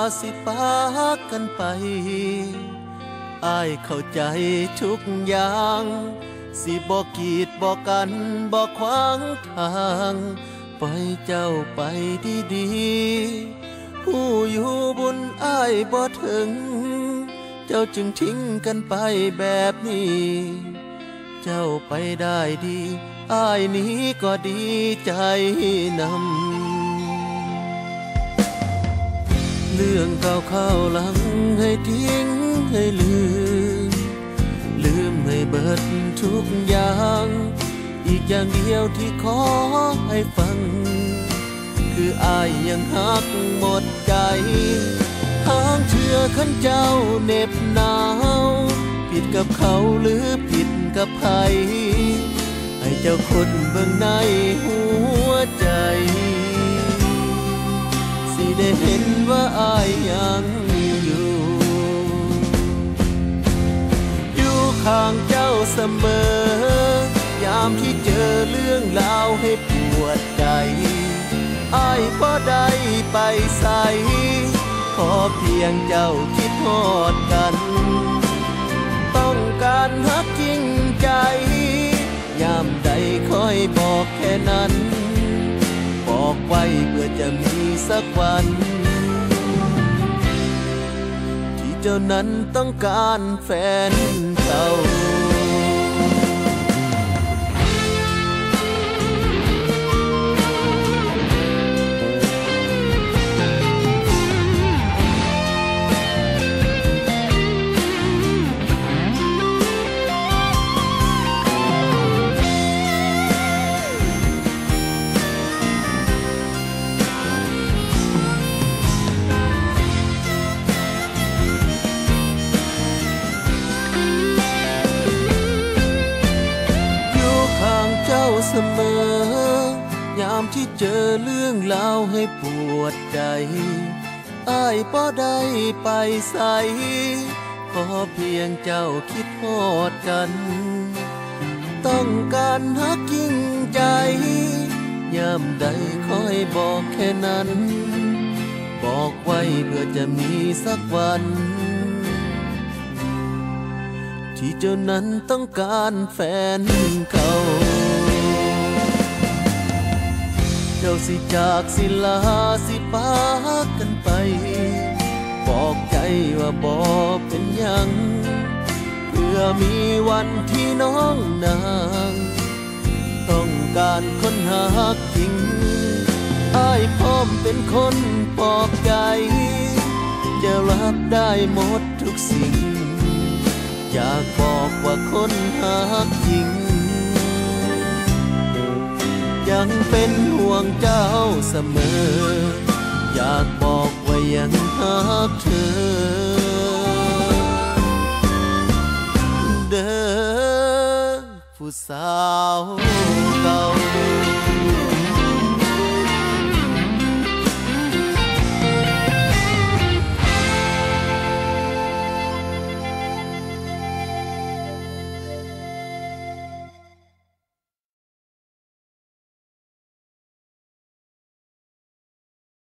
สิปากันไปอ้ายเข้าใจทุกอย่างสิบ่กีดบ่กันบ่ขวางทางปล่อยเจ้าไปดีๆผู้อยู่บุญอ้ายบ่ถึงเจ้าจึงทิ้งกันไปแบบนี้เจ้าไปได้ดีอ้ายนี้ก็ดีใจนำเรื่องเก่าๆหลังให้ทิ้งให้ลืมให้เบิดทุกอย่างอีกอย่างเดียวที่ขอให้ฟังคืออ้ายยังฮักหมดใจทางเชื่อขันเจ้าเหน็บหนาวผิดกับเขาหรือผิดกับใครให้เจ้าคนเบื้องในหัวใจสิได้เห็นว่าอ้ายยังอยู่ข้างเจ้าเสมอยามที่เจอเรื่องราวให้ปวดใจอ้ายบ่ได้ไปใส่ขอเพียงเจ้าคิดทอดกันต้องการฮักจริงใจยามใดคอยบอกแค่นั้นบอกไว้เพื่อจะมีสักวันที่เจ้านั้นต้องการแฟนเก่าเสมอยามที่เจอเรื่องราวให้ปวดใจอ้ายบ่ได้ไปใส่ขอเพียงเจ้าคิดทอดกันต้องการฮักจริงใจยามใดคอยบอกแค่นั้นบอกไว้เพื่อจะมีสักวันที่เจ้านั้นต้องการแฟนเก่าเจ้าสิจากสิลาสิปากันไปบอกใจว่าบ่เป็นหยังเพื่อมีวันที่น้องนางต้องการคนหักจริงอ้ายพร้อมเป็นคนปลอบใจจะรับได้หมดทุกสิ่งอยากบอกว่าคนหักจริงยังเป็นห่วงเจ้าเสมออยากบอกว่ายังรักเธอ